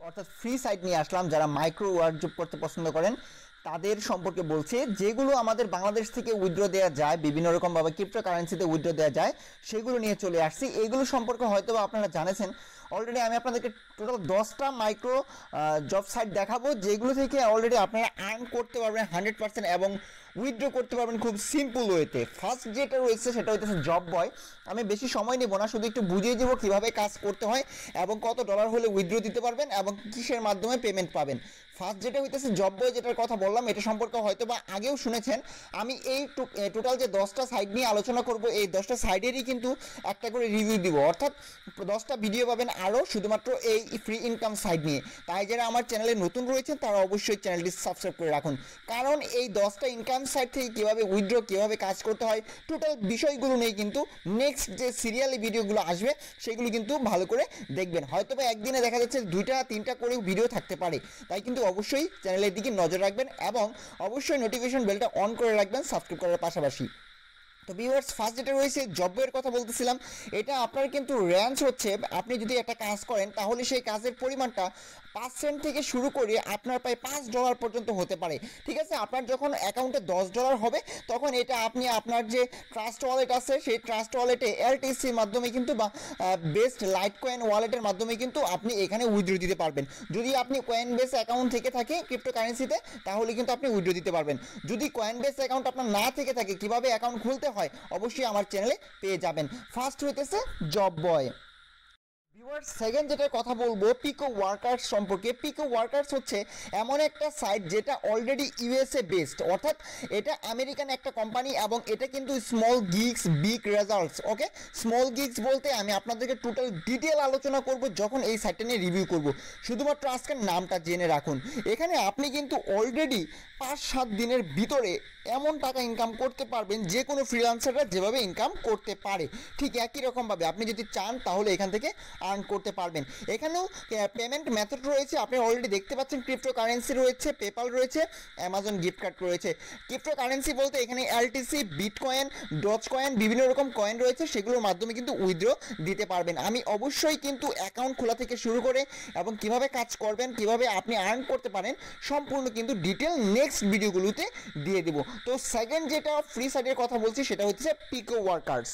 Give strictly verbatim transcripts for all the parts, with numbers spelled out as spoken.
অর্থাৎ free site নিয়ে আসলাম। যারা মাইক্রো ওয়ার্কজব করতে পছন্দ করেন তাদের সম্পর্কে বলছে, যেগুলো আমাদের বাংলাদেশ থেকে উইথড্র দেওয়া যায়, বিভিন্ন রকমভাবে ক্রিপ্টো কারেন্সিতে উইথড্র দেওয়া যায়, সেগুলো নিয়ে চলে আসছি। এইগুলো সম্পর্কে হয়তো আপনারা জানেছেন অলরেডি। আমি আপনাদেরকে টোটাল দশটা মাইক্রো জব সাইট দেখাবো, যেগুলো থেকে অলরেডি আপনারা আর্ন করতে পারবেন হান্ড্রেড পার্সেন্ট এবং উইথড্র করতে পারবেন খুব সিম্পল ওয়েতে। ফার্স্ট যেটা রয়েছে সেটা হইতেছে জব বয়। আমি বেশি সময় নেব না, শুধু একটু বুঝিয়ে দেবো কীভাবে কাজ করতে হয় এবং কত ডলার হলে উইথড্র দিতে পারবেন এবং কিসের মাধ্যমে পেমেন্ট পাবেন। ফার্স্ট যেটা হইতেছে জব বয়, যেটার কথা বললাম, এটা সম্পর্কে হয়তো বা আগেও শুনেছেন। আমি এই টোটাল যে দশটা সাইট নিয়ে আলোচনা করব, এই দশটা সাইডেরই কিন্তু একটা করে রিভিউ দিব, অর্থাৎ দশটা ভিডিও পাবেন আরও শুধুমাত্র এই ফ্রি ইনকাম সাইট নিয়ে। তাই যারা আমার চ্যানেলে নতুন রয়েছেন তারা অবশ্যই চ্যানেলটি সাবস্ক্রাইব করে রাখুন, কারণ এই দশটা ইনকাম সাইট থেকে কীভাবে উইথড্র, কীভাবে কাজ করতে হয়, টোটাল বিষয়গুলো নিয়ে কিন্তু নেক্সট যে সিরিয়ালি ভিডিওগুলো আসবে সেগুলো কিন্তু ভালো করে দেখবেন। হয়তো বা একদিনে দেখা যাচ্ছে দুইটা তিনটা করে ভিডিও থাকতে পারে, তাই কিন্তু অবশ্যই চ্যানেলের দিকে নজর রাখবেন এবং অবশ্যই নোটিফিকেশন বেলটা অন করে রাখবেন সাবস্ক্রাইব করার পাশাপাশি। তো ভিউয়ার্স, ফার্স্ট যেটা রয়েছে জব বয়ের কথা বলতেছিলাম, এটা আপনার কিন্তু রেঞ্জ হচ্ছে, আপনি যদি একটা কাজ করেন তাহলে সেই কাজের পরিমাণটা পাঁচ সেন্ট থেকে শুরু করে আপনার প্রায় পাঁচ ডলার পর্যন্ত হতে পারে। ঠিক আছে, আপনার যখন অ্যাকাউন্টে দশ ডলার হবে তখন এটা আপনি আপনার যে ট্রাস্ট ওয়ালেট আছে সেই ট্রাস্ট ওয়ালেটে এলটিসির মাধ্যমে কিন্তু বা বেস্ট লাইট কয়েন ওয়ালেটের মাধ্যমে কিন্তু আপনি এখানে উইথড্র দিতে পারবেন। যদি আপনি কয়েন বেস অ্যাকাউন্ট থেকে থাকে ক্রিপ্টো কারেন্সিতে তাহলে কিন্তু আপনি উইথড্র দিতে পারবেন। যদি কয়েন বেস অ্যাকাউন্ট আপনার না থেকে থাকে, কীভাবে অ্যাকাউন্ট খুলতে হয় অবশ্যই আমার চ্যানেলে পেয়ে যাবেন। ফার্স্ট হইতেছে জব বয়। ভিউয়ার্স, সেকেন্ড যেটার কথা বলবো পিকো ওয়ার্কার্স সম্পর্কে। পিকো ওয়ার্কার্স হচ্ছে এমন একটা সাইট যেটা অলরেডি ইউএসএ বেসড, অর্থাৎ এটা আমেরিকান একটা কোম্পানি এবং এটা কিন্তু small gigs big results. Okay, small gigs বলতে আমি আপনাদেরকে টোটাল ডিটেল আলোচনা করব যখন এই সাইটটা নিয়ে রিভিউ করব। শুধুমাত্র আজকের নামটা জেনে রাখুন। এখানে আপনি কিন্তু অলরেডি পাঁচ সাত দিনের ভিতরে এমন টাকা ইনকাম করতে পারবেন যে কোনো ফ্রিল্যান্সাররা যেভাবে ইনকাম করতে পারে, ঠিক একই রকমভাবে আপনি যদি চান তাহলে এখান থেকে আর্ন করতে পারবেন। এখানেও পেমেন্ট মেথড রয়েছে, আপনি অলরেডি দেখতে পাচ্ছেন ক্রিপ্টো কারেন্সি রয়েছে, পেপাল রয়েছে, অ্যামাজন গিফট কার্ড রয়েছে। ক্রিপ্টো কারেন্সি বলতে এখানে এলটিসি, বিটকয়েন, ডজ কয়েন, বিভিন্ন রকম কয়েন রয়েছে, সেগুলোর মাধ্যমে কিন্তু উইথড্র দিতে পারবেন। আমি অবশ্যই কিন্তু অ্যাকাউন্ট খোলা থেকে শুরু করে এবং কিভাবে কাজ করবেন, কিভাবে আপনি আর্ন করতে পারেন সম্পূর্ণ কিন্তু ডিটেল নেক্সট ভিডিওগুলোতে দিয়ে দেবো। তো সেকেন্ড যেটা ফ্রি সাইটের কথা বলছি সেটা হচ্ছে পিকো ওয়ার্কার্স।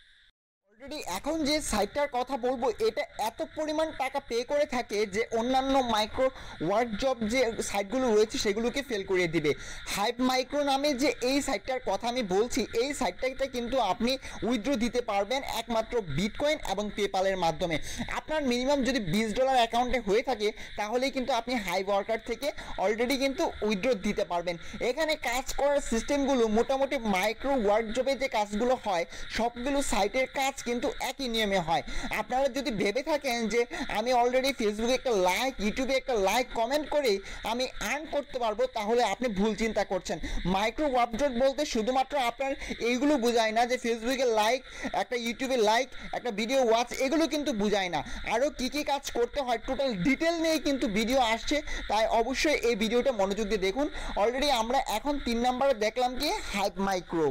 অলরেডি এখন যে সাইটটার কথা বলবো এটা এত পরিমাণ টাকা পে করে থাকে যে অন্যান্য মাইক্রো ওয়ার্ক জব যে সাইটগুলো রয়েছে সেগুলোকে ফেল করিয়ে দিবে। হাইপ মাইক্রো নামে যে এই সাইটটার কথা আমি বলছি, এই সাইটটাতে কিন্তু আপনি উইথড্র দিতে পারবেন একমাত্র বিটকয়েন এবং পেপালের মাধ্যমে। আপনার মিনিমাম যদি বিশ ডলার অ্যাকাউন্টে হয়ে থাকে তাহলেই কিন্তু আপনি হাই ওয়ার্কার থেকে অলরেডি কিন্তু উইথড্র দিতে পারবেন। এখানে কাজ করার সিস্টেমগুলো মোটামুটি মাইক্রো ওয়ার্ক জবে যে কাজগুলো হয় সবগুলো সাইটের কাজ কিন্তু একই নিয়মে হয়। আপনারা যদি ভেবে থাকেন যে আমি অলরেডি ফেসবুকে একটা লাইক, ইউটিউবে একটা লাইক, কমেন্ট করে আমি আর্ন করতে পারবো, তাহলে আপনি ভুল চিন্তা করছেন। মাইক্রো ওয়ার্কজব বলতে শুধুমাত্র আপনার এইগুলো বোঝায় না যে ফেসবুকে লাইক, একটা ইউটিউবে লাইক, একটা ভিডিও ওয়াচ, এগুলো কিন্তু বোঝায় না। আরও কী কী কাজ করতে হয় টোটাল ডিটেল নিয়ে কিন্তু ভিডিও আসছে, তাই অবশ্যই এই ভিডিওটা মনোযোগ দিয়ে দেখুন। অলরেডি আমরা এখন তিন নম্বরে দেখলাম কি হাইপ মাইক্রো।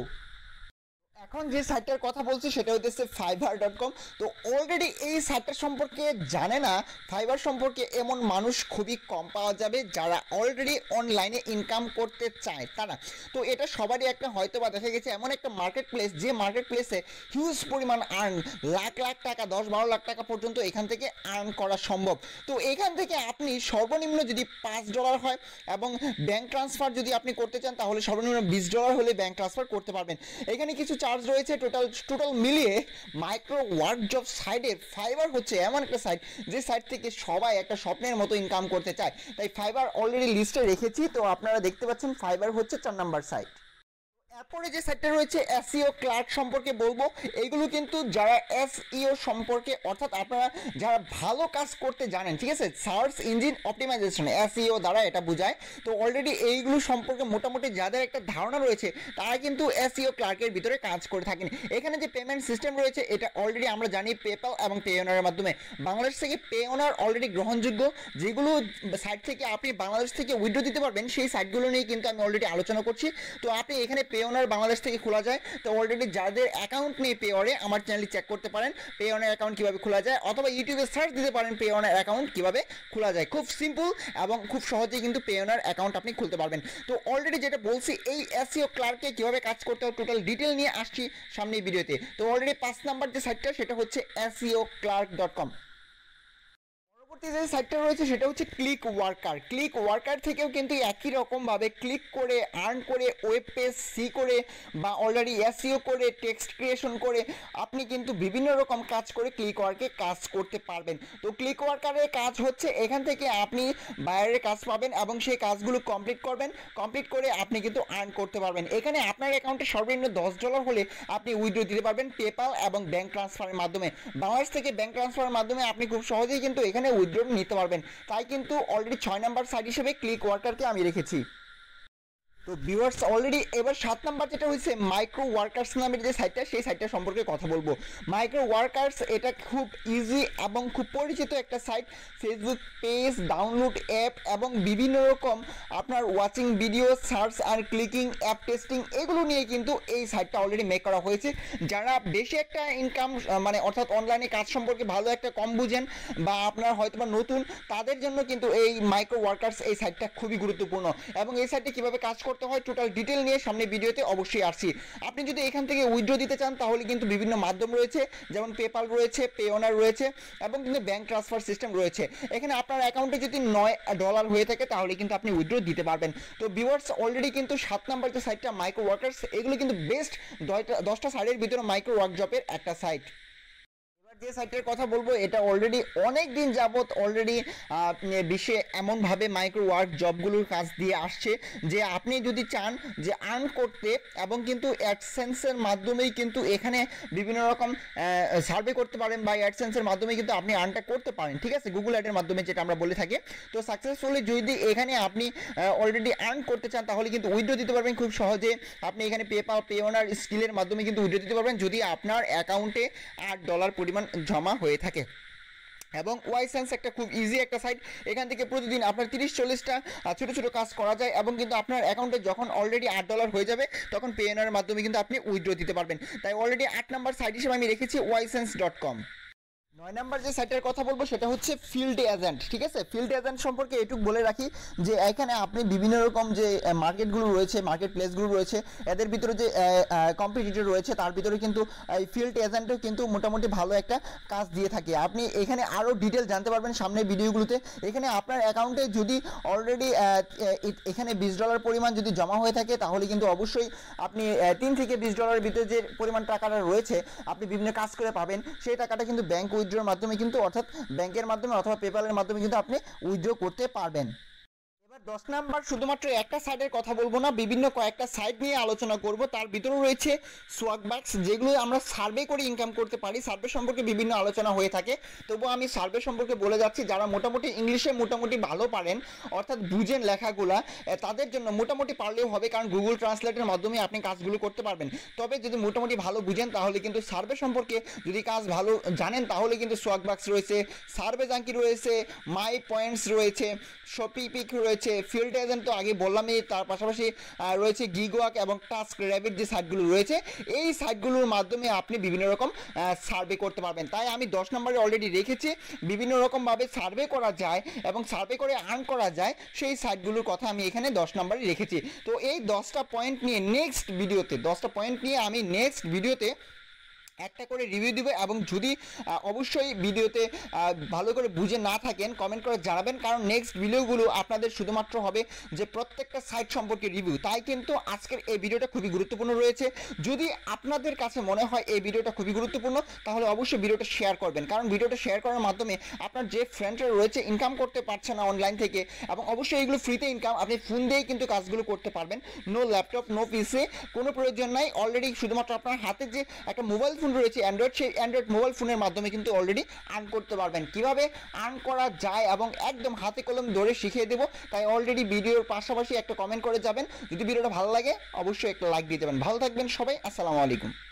এখন যে সাইটটার কথা বলছি সেটা হচ্ছে ফাইবার ডট কম। তো অলরেডি এই সাইটটার সম্পর্কে জানে না, ফাইবার সম্পর্কে এমন মানুষ খুবই কম পাওয়া যাবে যারা অলরেডি অনলাইনে ইনকাম করতে চায় তারা। তো এটা সবারই একটা হয়তো বা দেখা গেছে এমন একটা মার্কেট প্লেস যে মার্কেট প্লেসে হিউজ পরিমাণ আর্ন, লাখ লাখ টাকা, দশ বারো লাখ টাকা পর্যন্ত এখান থেকে আর্ন করা সম্ভব। তো এখান থেকে আপনি সর্বনিম্ন যদি পাঁচ ডলার হয় এবং ব্যাঙ্ক ট্রান্সফার যদি আপনি করতে চান তাহলে সর্বনিম্ন বিশ ডলার হলে ব্যাঙ্ক ট্রান্সফার করতে পারবেন। এখানে কিছু চার্জ রয়েছে। টোটাল টোটাল মিলিয়ে মাইক্রো ওয়ার্ক জব সাইটের ফাইবার হচ্ছে এমন একটা সাইট যে সাইট থেকে সবাই একটা স্বপ্নের মতো ইনকাম করতে চায়, তাই ফাইবার অলরেডি লিস্টে রেখেছি। তো আপনারা দেখতে পাচ্ছেন ফাইবার হচ্ছে চার নাম্বার সাইট। এরপরে যে সাইটটা রয়েছে এসইও ক্লার্ক সম্পর্কে বলবো। এইগুলো কিন্তু যারা এসইও সম্পর্কে, অর্থাৎ আপনারা যারা ভালো কাজ করতে জানেন, ঠিক আছে, সার্চ ইঞ্জিন অপটিমাইজেশন এসইও দ্বারা এটা বোঝায়। তো অলরেডি এইগুলো সম্পর্কে মোটামুটি যাদের একটা ধারণা রয়েছে তারা কিন্তু এসইও ক্লার্কের ভিতরে কাজ করে থাকেন। এখানে যে পেমেন্ট সিস্টেম রয়েছে এটা অলরেডি আমরা জানি পেপ্যাল এবং পেওনারের মাধ্যমে। বাংলাদেশ থেকে পেওনার অলরেডি গ্রহণযোগ্য, যেগুলো সাইট থেকে আপনি বাংলাদেশ থেকে উইথড্র দিতে পারবেন সেই সাইটগুলো নিয়ে কিন্তু আমি অলরেডি আলোচনা করছি। তো আপনি এখানে পেওনার ওনার বাংলাদেশ থেকে খোলা যায়। তো অলরেডি যাদের অ্যাকাউন্ট নেই পেওয়ারে আমার চ্যানেলটি চেক করতে পারেন পে ওনার অ্যাকাউন্ট কীভাবে খোলা যায়, অথবা ইউটিউবে সার্চ দিতে পারেন পে ওনার অ্যাকাউন্ট কীভাবে খোলা যায়। খুব সিম্পল এবং খুব সহজেই কিন্তু পে ওনার অ্যাকাউন্ট আপনি খুলতে পারবেন। তো অলরেডি যেটা বলছি এই এসইও ক্লার্কে কীভাবে কাজ করতে হবে টোটাল ডিটেল নিয়ে আসছি সামনের ভিডিওতে। তো অলরেডি পাঁচ নাম্বার যে সাইটটা সেটা হচ্ছে এসইও ক্লার্ক ডট কম। পরবর্তী যে সাইটটা রয়েছে সেটা হচ্ছে ক্লিক ওয়ার্কার। ক্লিক ওয়ার্কার থেকেও কিন্তু একই রকমভাবে ক্লিক করে আর্ন করে ওয়েব পেজ সি করে বা অলরেডি এসইও করে টেক্সট ক্রিয়েশন করে আপনি কিন্তু বিভিন্ন রকম কাজ করে ক্লিক ওয়ার্কে কাজ করতে পারবেন। তো ক্লিক ওয়ার্কারের কাজ হচ্ছে এখান থেকে আপনি বাইরের কাজ পাবেন এবং সেই কাজগুলো কমপ্লিট করবেন, কমপ্লিট করে আপনি কিন্তু আর্ন করতে পারবেন। এখানে আপনার অ্যাকাউন্টে সর্বনিম্ন দশ ডলার হলে আপনি উইথড্র দিতে পারবেন পেপাল এবং ব্যাঙ্ক ট্রান্সফারের মাধ্যমে। বাংলাদেশ থেকে ব্যাঙ্ক ট্রান্সফারের মাধ্যমে আপনি খুব সহজেই কিন্তু এখানে উইথড্র নিতে পারবেন। তাই কিন্তু অলরেডি ছয় নাম্বার সাইট হিসেবে ক্লিক ওয়ার্কারকে আমি রেখেছি। তো ভিউয়ার্স অলরেডি এবার সাত নাম্বার যেটা হচ্ছে মাইক্রো ওয়ার্কার্স নামের যে সাইটটা সেই সাইটটা সম্পর্কে কথা বলবো। মাইক্রো ওয়ার্কার্স এটা খুব ইজি এবং খুব পরিচিত একটা site. Facebook page, download app এবং বিভিন্ন রকম আপনার ওয়াচিং ভিডিও, সার্চ আর ক্লিকিং, অ্যাপ টেস্টিং এগুলো নিয়ে কিন্তু এই সাইটটা অলরেডি মেক করা হয়েছে। যারা বেশি একটা ইনকাম মানে অর্থাৎ অনলাইনে কাজ সম্পর্কে ভালো একটা কম বুঝেন বা আপনার হয়তো বা নতুন, তাদের জন্য কিন্তু এই মাইক্রো ওয়ার্কার্স এই সাইটটা খুবই গুরুত্বপূর্ণ। এবং এই সাইটে কীভাবে কাজ করতে হয় টোটাল ডিটেল নিয়ে সামনে ভিডিওতে অবশ্যই আসছি। আপনি যদি এখান থেকে উইথড্র দিতে চান তাহলে কিন্তু বিভিন্ন মাধ্যম রয়েছে, যেমন পেপাল রয়েছে, পে ওনার রয়েছে এবং কিন্তু ব্যাঙ্ক ট্রান্সফার সিস্টেম রয়েছে। এখানে আপনার অ্যাকাউন্টে যদি নয় ডলার হয়ে থাকে তাহলে কিন্তু আপনি উইথড্র দিতে পারবেন। তো ভিউয়ার্স অলরেডি কিন্তু সাত নাম্বার যে সাইটটা মাইক্রো ওয়ার্কার্স এগুলো কিন্তু বেস্ট দশটা সাইটের ভিতরে মাইক্রো ওয়ার্কজপের একটা সাইট। যে সাইটের কথা বলবো এটা অলরেডি অনেক দিন যাবত অলরেডি বিশ্বে এমনভাবে মাইক্রো ওয়ার্ক জবগুলোর কাজ দিয়ে আসছে যে আপনি যদি চান যে আর্ন করতে এবং কিন্তু অ্যাডসেন্সের মাধ্যমেই কিন্তু এখানে বিভিন্ন রকম সার্ভে করতে পারেন বা অ্যাডসেন্সের মাধ্যমে কিন্তু আপনি আর্নটা করতে পারেন, ঠিক আছে, গুগল অ্যাডের মাধ্যমে যেটা আমরা বলে থাকি। তো সাকসেসফুলি যদি এখানে আপনি অলরেডি আর্ন করতে চান তাহলে কিন্তু উইথড্র দিতে পারবেন খুব সহজে। আপনি এখানে পেপাল, পে ওনার স্কিলের মাধ্যমে কিন্তু উইথড্র দিতে পারবেন যদি আপনার অ্যাকাউন্টে আট ডলার পরিমাণ জমা হয়ে থাকে। এবং ওয়াইসেন্স একটা খুব ইজি একটা সাইট, এখান থেকে প্রতিদিন আপনার তিরিশ চল্লিশটা ছোটো ছোটো কাজ করা যায় এবং কিন্তু আপনার অ্যাকাউন্টে যখন অলরেডি আট ডলার হয়ে যাবে তখন পে ওনার মাধ্যমে কিন্তু আপনি উইথড্র দিতে পারবেন। তাই অলরেডি আট নাম্বার সাইট হিসেবে আমি রেখেছি ওয়াইসেন্স ডট কম। নয় নাম্বার যে সাইটের কথা বলবো সেটা হচ্ছে ফিল্ড এজেন্ট, ঠিক আছে। ফিল্ড এজেন্ট সম্পর্কে এটুকু বলে রাখি যে এখানে আপনি বিভিন্ন রকম যে মার্কেটগুলো রয়েছে, মার্কেট প্লেসগুলো রয়েছে, এদের ভিতরে যে কম্পিটিটর রয়েছে তার ভিতরে কিন্তু এই ফিল্ড এজেন্টও কিন্তু মোটামুটি ভালো একটা কাজ দিয়ে থাকে। আপনি এখানে আরও ডিটেল জানতে পারবেন সামনের ভিডিওগুলোতে। এখানে আপনার অ্যাকাউন্টে যদি অলরেডি এখানে বিশ ডলার পরিমাণ যদি জমা হয়ে থাকে তাহলে কিন্তু অবশ্যই আপনি তিন থেকে বিশ ডলারের ভিতরে যে পরিমাণ টাকাটা রয়েছে আপনি বিভিন্ন কাজ করে পাবেন। সেই টাকাটা কিন্তু ব্যাংক উইথড্রর মাধ্যমে কিন্তু অর্থাৎ ব্যাংকের মাধ্যমে অথবা পেপালের মাধ্যমে কিন্তু আপনি উইথড্র করতে পারবেন। এবার দশ নাম্বার শুধুমাত্র একটা সাইটের কথা বলবো না, বিভিন্ন কয়েকটা সাইট নিয়ে আলোচনা করব। তার ভিতরেও রয়েছে সোয়াগবাক্স, যেগুলো আমরা সার্ভে করে ইনকাম করতে পারি। সার্ভে সম্পর্কে বিভিন্ন আলোচনা হয়ে থাকে, তবুও আমি সার্ভে সম্পর্কে বলে যাচ্ছি। যারা মোটামুটি ইংলিশে মোটামুটি ভালো পারেন অর্থাৎ বুঝেন লেখাগুলা, তাদের জন্য মোটামুটি পারলেও হবে, কারণ গুগল ট্রান্সলেটের মাধ্যমে আপনি কাজগুলো করতে পারবেন। তবে যদি মোটামুটি ভালো বুঝেন তাহলে কিন্তু সার্ভে সম্পর্কে যদি কাজ ভালো জানেন তাহলে কিন্তু সোয়াগবাক্স রয়েছে, সার্ভে জাঙ্কি রয়েছে, মাই পয়েন্টস রয়েছে, শপিপিক রয়েছে, ফিল্ড এজেন্ট তো আগে বললামই, তার পাশাপাশি রয়েছে গিগওয়াক এবং টাস্ক র্যাবিট যে সাইটগুলো রয়েছে। এই সাইটগুলোর মাধ্যমে আপনি বিভিন্ন রকম সার্ভে করতে পারবেন। তাই আমি দশ নম্বরে অলরেডি রেখেছি বিভিন্ন রকমভাবে সার্ভে করা যায় এবং সার্ভে করে আর্ন করা যায় সেই সাইটগুলোর কথা আমি এখানে দশ নম্বরে রেখেছি। তো এই দশটা পয়েন্ট নিয়ে নেক্সট ভিডিওতে দশটা পয়েন্ট নিয়ে আমি নেক্সট ভিডিওতে একটা করে রিভিউ দিব এবং যদি অবশ্যই ভিডিওতে ভালো করে বুঝে না থাকেন কমেন্ট করে জানাবেন, কারণ নেক্সট ভিডিওগুলো আপনাদের শুধুমাত্র হবে যে প্রত্যেকটা সাইট সম্পর্কে রিভিউ। তাই কিন্তু আজকের এই ভিডিওটা খুবই গুরুত্বপূর্ণ রয়েছে। যদি আপনাদের কাছে মনে হয় এই ভিডিওটা খুবই গুরুত্বপূর্ণ তাহলে অবশ্যই ভিডিওটা শেয়ার করবেন, কারণ ভিডিওটা শেয়ার করার মাধ্যমে আপনার যে ফ্রেন্ডরা রয়েছে ইনকাম করতে পারছে না অনলাইন থেকে, এবং অবশ্যই এগুলো ফ্রিতে ইনকাম, আপনি ফোন দিয়েই কিন্তু কাজগুলো করতে পারবেন। নো ল্যাপটপ, নো পিসি, কোনো প্রয়োজন নাই। অলরেডি শুধুমাত্র আপনার হাতে যে একটা মোবাইল ফোন রয়েছে অ্যান্ড্রয়েড, সেই অ্যান্ড্রয়েড মোবাইল ফোনের মাধ্যমে কিন্তু অলরেডি আর্ন করতে পারবেন। কিভাবে আর্ন করা যায় এবং একদম হাতে কলম ধরে শিখিয়ে দেবো। তাই অলরেডি ভিডিওর পাশাপাশি একটা কমেন্ট করে যাবেন। যদি ভিডিওটা ভালো লাগে অবশ্যই একটা লাইক দিয়ে যাবেন। ভালো থাকবেন সবাই, আসসালামু আলাইকুম।